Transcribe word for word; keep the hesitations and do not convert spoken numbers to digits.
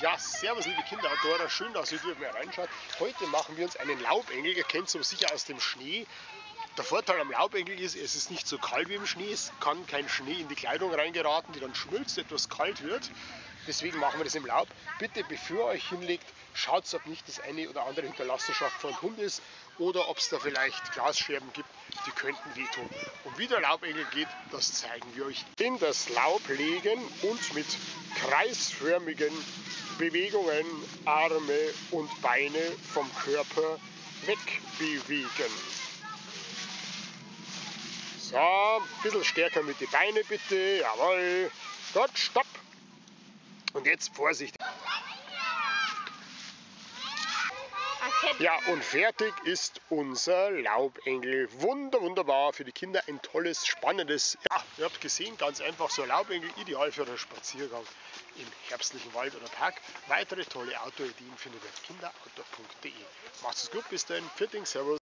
Ja, servus liebe Kinderoutdoorer, schön, dass ihr wieder mal reinschaut. Heute machen wir uns einen Laubengel, ihr kennt es aber sicher aus dem Schnee. Der Vorteil am Laubengel ist, es ist nicht so kalt wie im Schnee, es kann kein Schnee in die Kleidung reingeraten, die dann schmilzt, etwas kalt wird. Deswegen machen wir das im Laub. Bitte, bevor ihr euch hinlegt, schaut, ob nicht das eine oder andere Hinterlassenschaft von Hund ist oder ob es da vielleicht Glasscherben gibt, die könnten wehtun. Und wie der Laubengel geht, das zeigen wir euch. In das Laub legen und mit kreisförmigen Bewegungen Arme und Beine vom Körper wegbewegen. So, ein bisschen stärker mit den Beinen bitte, jawohl. Gut, stopp. Und jetzt Vorsicht. Ja, und fertig ist unser Laubengel. Wunder, wunderbar für die Kinder. Ein tolles, spannendes. Ja, ihr habt gesehen, ganz einfach so ein Laubengel, ideal für einen Spaziergang im herbstlichen Wald oder Park. Weitere tolle Outdoor-Ideen findet ihr auf kinderoutdoor punkt de. Macht's gut, bis dahin. Pfiat, servus.